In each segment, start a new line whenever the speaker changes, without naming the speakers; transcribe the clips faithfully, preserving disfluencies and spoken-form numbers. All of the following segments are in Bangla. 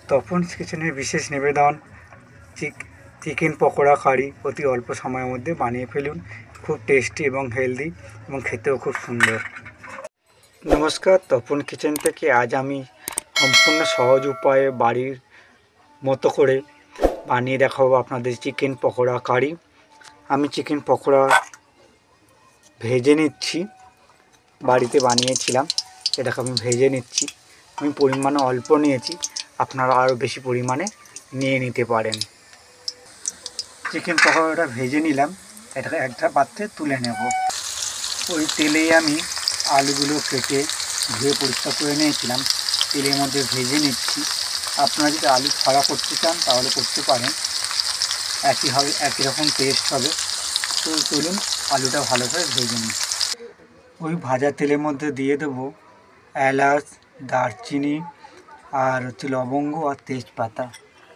তপনস কিচেনের বিশেষ নিবেদন চিক চিকেন পকোড়া কারি অতি অল্প সময়ের মধ্যে বানিয়ে ফেলুন। খুব টেস্টি এবং হেলদি এবং খেতেও খুব সুন্দর। নমস্কার, তপন কিচেন থেকে আজ আমি সম্পূর্ণ সহজ উপায়ে বাড়ির মতো করে বানিয়ে দেখাবো আপনাদের চিকেন পকোড়া কারি। আমি চিকেন পকোড়া ভেজে নিচ্ছি, বাড়িতে বানিয়েছিলাম, এটাকে আমি ভেজে নিচ্ছি। আমি পরিমাণে অল্প নিয়েছি, আপনারা আরও বেশি পরিমাণে নিয়ে নিতে পারেন। চিকেন পকোড়াটা ভেজে নিলাম, এটাকে একটা পাত্রে তুলে নেব। ওই তেলেই আমি আলুগুলো কেটে ধুয়ে পরিষ্কার করে নিয়েছিলাম, তেলের মধ্যে ভেজে নিচ্ছি। আপনারা যদি আলু ছাড়া করতে চান তাহলে করতে পারেন, একই হবে, একই রকম টেস্ট হবে। তো চলুন আলুটা ভালো করে ভেজে নিই। ওই ভাজা তেলের মধ্যে দিয়ে দেবো এলাচ, দারচিনি আর হচ্ছে লবঙ্গ আর তেজপাতা।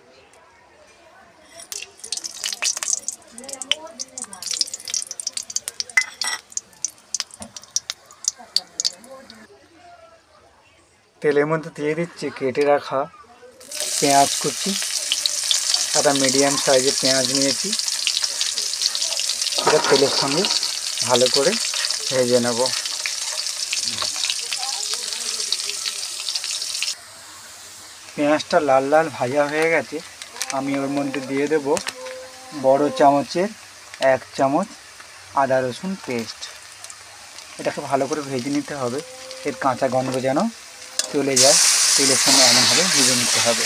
তেলের মধ্যে দিয়ে দিচ্ছি কেটে রাখা পেঁয়াজ কুচি, একটা মিডিয়াম সাইজের পেঁয়াজ নিয়েছি। এটা তেলের সঙ্গে ভালো করে ভেজে নেব। পেঁয়াজটা লাল লাল ভাজা হয়ে গেছে, আমি ওর মধ্যে দিয়ে দেব বড় চামচের এক চামচ আদা রসুন পেস্ট। এটাকে ভালো করে ভেজে নিতে হবে, এর কাঁচা গন্ধ যেন চলে যায়। তেলের সঙ্গে এমনভাবে ভেজে নিতে হবে।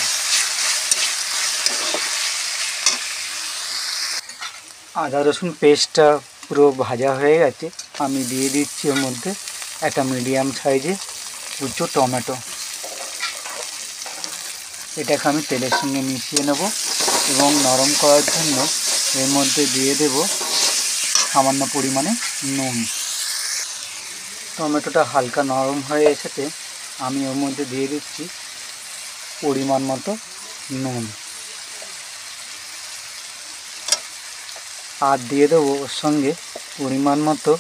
আদা রসুন পেস্টটা পুরো ভাজা হয়ে গেছে, আমি দিয়ে দিচ্ছি ওর মধ্যে একটা মিডিয়াম সাইজে কুচো টমেটো। এটাকে আমি তেলের সঙ্গে মিশিয়ে নেব এবং নরম করার জন্য এর মধ্যে দিয়ে দেব সামান্য পরিমাণে নুন। টমেটোটা হালকা নরম হয়ে এসেছে, আমি ওর মধ্যে দিয়ে দিচ্ছি পরিমাণ মতো নুন আর দিয়ে দেবো ওর সঙ্গে পরিমাণ মতো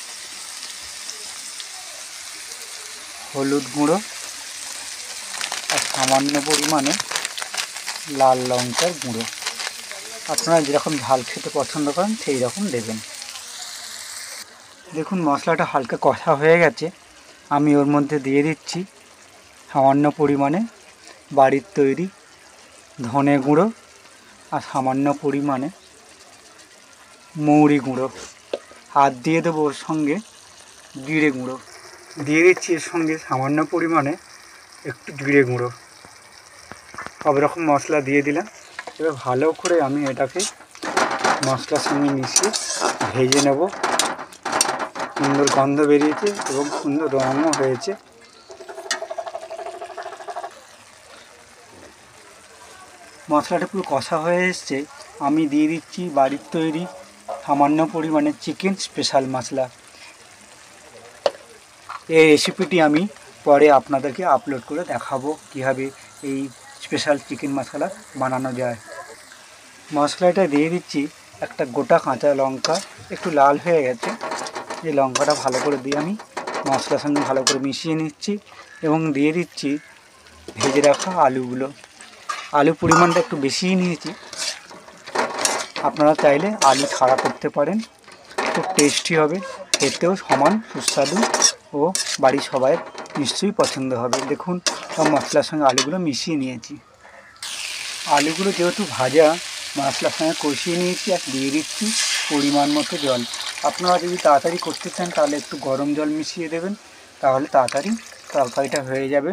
হলুদ গুঁড়ো আর সামান্য পরিমাণে লাল লঙ্কার গুঁড়ো। আপনারা যেরকম ঝাল খেতে পছন্দ করেন সেই রকম দেবেন। দেখুন মশলাটা হালকা কষা হয়ে গেছে, আমি ওর মধ্যে দিয়ে দিচ্ছি সামান্য পরিমাণে বাড়ির তৈরি ধনে গুঁড়ো আর সামান্য পরিমাণে মৌরি গুঁড়ো আর দিয়ে দেবো ওর সঙ্গে জিরে গুঁড়ো। দিয়ে দিচ্ছি এর সঙ্গে সামান্য পরিমাণে একটু জিরে গুঁড়ো। সব রকম মশলা দিয়ে দিলাম। এবার ভালো করে আমি এটাকে মশলার সঙ্গে মিশিয়ে ভেজে নেব। সুন্দর গন্ধ বেরিয়েছে এবং সুন্দর রঙও হয়েছে। মশলাটা পুরো কষা হয়ে এসছে, আমি দিয়ে দিচ্ছি বাড়ির তৈরি সামান্য পরিমাণে চিকেন স্পেশাল মশলা। এই রেসিপিটি আমি পরে আপনাদেরকে আপলোড করে দেখাবো কীভাবে এই স্পেশাল চিকেন মশলা বানানো যায়। মশলাটা দিয়ে দিচ্ছি একটা গোটা কাঁচা লঙ্কা, একটু লাল হয়ে গেছে। এই লঙ্কাটা ভালো করে দিয়ে আমি মশলার সঙ্গে ভালো করে মিশিয়ে নিচ্ছি এবং দিয়ে দিচ্ছি ভেজে রাখা আলুগুলো। আলু পরিমাণটা একটু বেশিই নিয়েছি, আপনারা চাইলে আলু ছাড়া করতে পারেন, খুব টেস্টি হবে, খেতেও সমান সুস্বাদু ও বাড়ির সবাই নিশ্চয়ই পছন্দ হবে। দেখুন সব মশলার সঙ্গে আলুগুলো মিশিয়ে নিয়েছি। আলুগুলো যেহেতু ভাজা, মশলার সঙ্গে কষিয়ে নিয়েছি আর দিয়ে দিচ্ছি পরিমাণ মতো জল। আপনারা যদি তাড়াতাড়ি করতে চান তাহলে একটু গরম জল মিশিয়ে দেবেন, তাহলে তাড়াতাড়ি তরকারিটা হয়ে যাবে।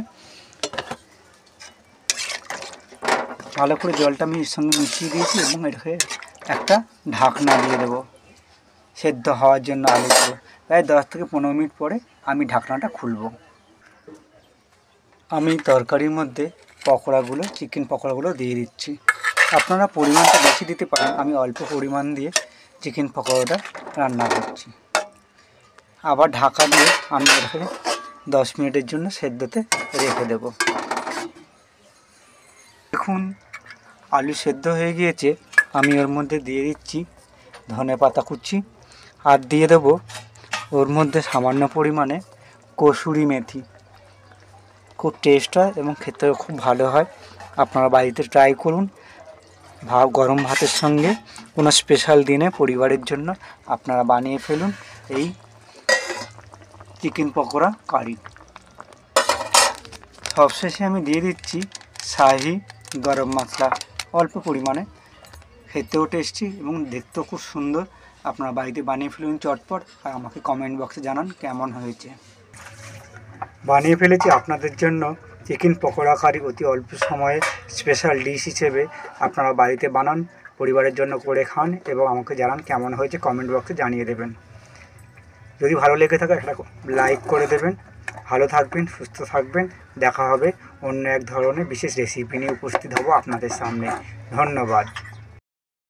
ভালো করে জলটা আমি এর সঙ্গে মিশিয়ে দিয়েছি এবং এটাকে একটা ঢাকনা দিয়ে দেবো সেদ্ধ হওয়ার জন্য। আলুগুলো প্রায় দশ থেকে পনেরো মিনিট পরে আমি ঢাকনাটা খুলব। আমি তরকারির মধ্যে পকোড়াগুলো চিকেন পকোড়াগুলো দিয়ে দিচ্ছি। আপনারা পরিমাণটা বেশি দিতে পারেন, আমি অল্প পরিমাণ দিয়ে চিকেন পকোড়াটা রান্না করছি। আবার ঢাকা দিয়ে আমি এটাকে দশ মিনিটের জন্য সেদ্ধতে রেখে দেব। দেখুন আলু সেদ্ধ হয়ে গিয়েছে, আমি ওর মধ্যে দিয়ে দিচ্ছি ধনে পাতা কুচি আর দিয়ে দেব ওর মধ্যে সামান্য পরিমাণে কসুরি মেথি। খুব টেস্ট হয় এবং খেতেও খুব ভালো হয়। আপনারা বাড়িতে ট্রাই করুন। ভাব গরম ভাতের সঙ্গে কোনো স্পেশাল দিনে পরিবারের জন্য আপনারা বানিয়ে ফেলুন এই চিকেন পকোড়া কারি। সবশেষে আমি দিয়ে দিচ্ছি শাহি গরম মশলা অল্প পরিমাণে। খেতেও টেস্টি এবং দেখতেও খুব সুন্দর। আপনারা বাড়িতে বানিয়ে ফেলুন চটপট, আর আমাকে কমেন্ট বক্সে জানান কেমন হয়েছে। বানিয়ে ফেলেছি আপনাদের জন্য চিকেন পকোড়া কারি অতি অল্প সময়ে স্পেশাল ডিশ হিসেবে। আপনারা বাড়িতে বানান, পরিবারের জন্য করে খান এবং আমাকে জানান কেমন হয়েছে, কমেন্ট বক্সে জানিয়ে দেবেন। যদি ভালো লেগে থাকে একটা লাইক করে দেবেন। ভালো থাকবেন, সুস্থ থাকবেন। দেখা হবে অন্য এক ধরনের বিশেষ রেসিপি নিয়ে উপস্থিত হব আপনাদের সামনে। ধন্যবাদ।